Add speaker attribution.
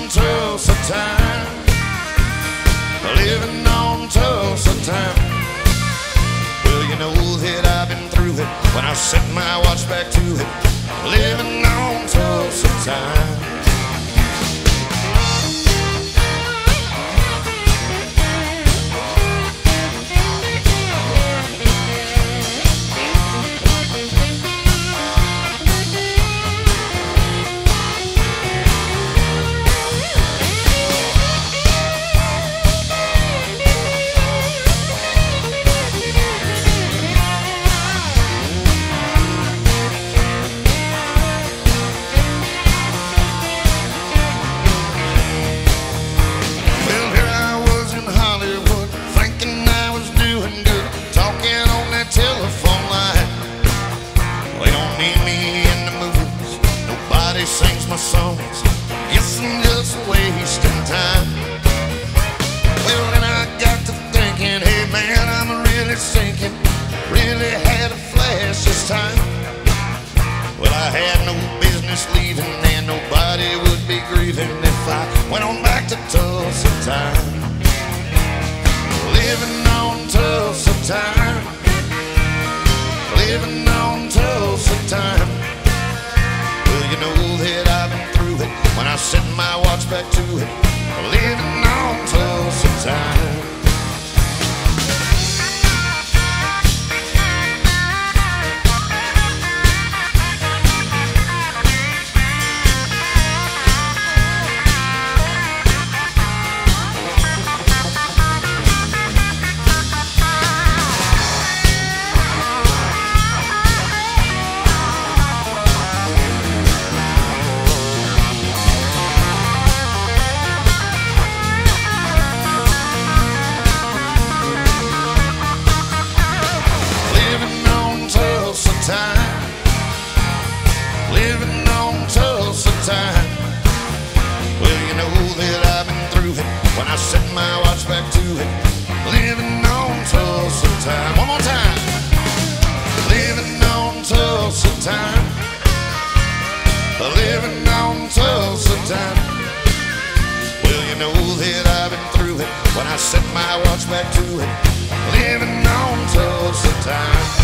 Speaker 1: on Tulsa time. Living on Tulsa time. Well, you know that I've been through it when I set my watch back to it. Living on Tulsa time. Telephone line. They don't need me in the movies. Nobody sings my songs. Guess I'm just wasting time. Well, then I got to thinking, hey man, I'm really sinking. Really had a flash this time. Well, I had no business leaving, and nobody would be grieving if I went on back to Tulsa time. Living on Tulsa time. Living on Tulsa time. Well, you know that I've been through it when I set my watch back to it. Living on Tulsa time. Living on Tulsa time. Well, you know that I've been through it when I set my watch back to it. Living on Tulsa time. One more time. Living on Tulsa time. Living on Tulsa time. Well, you know that I've been through it when I set my watch back to it. Living on Tulsa time.